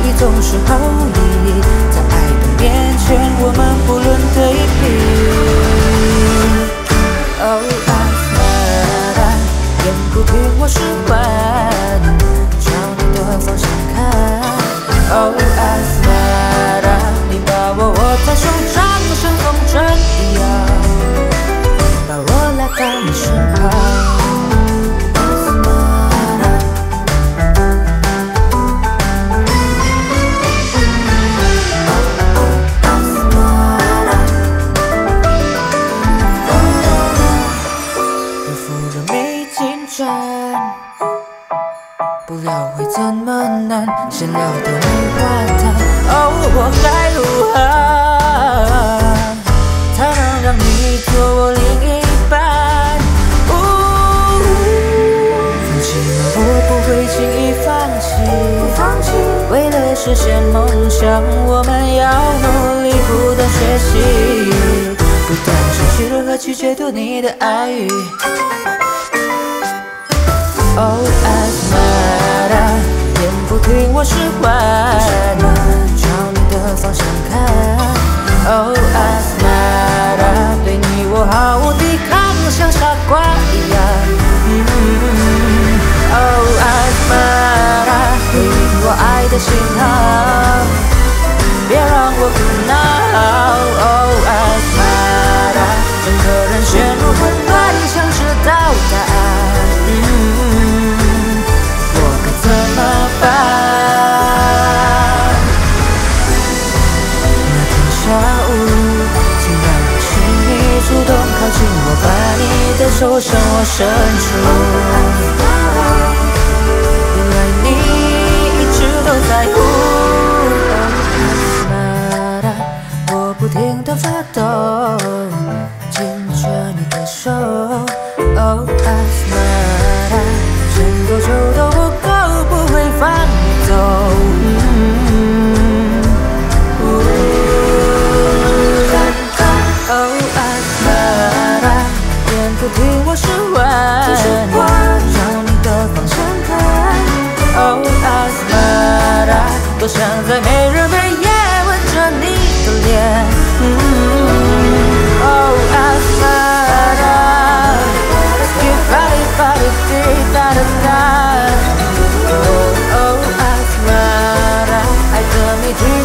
意总是好意，在爱的面前，我们不论对比。Oh Asmara， 眼不听我使唤，朝你的方向看。Oh Asmara， 你把我握在手掌，就像风筝一样，把我拉到你身旁。不料会这么难，闲聊的没话谈。哦，我该如何才能让你做我另一半？放弃吗？我不会轻易放弃。为了实现梦想，我们要努力不断学习，不断学习如何去解读你的爱语。Oh Asmara， 眼不听我使唤，朝你的方向看。Oh Asmara， 对你我毫无抵抗，像傻瓜一样。Oh Asmara， 回应我爱的信号，别让我苦恼。Oh Asmara， 整个人陷入混乱，想知道答案。怎么办？那天下午，竟然我请你主动靠近我，把你的手向我伸出。原来你一直都在乎。Asmara， 我不停地发抖，牵着你的手。Oh Asmara， 牵多久都不够。不会放你走。Oh Asmara， 眼不听我使唤，朝你的方向看。Oh Asmara， 多想在每日每夜吻着你的脸。Oh Asmara， let's get body body deep da da da。Oh Asmara， 爱的谜题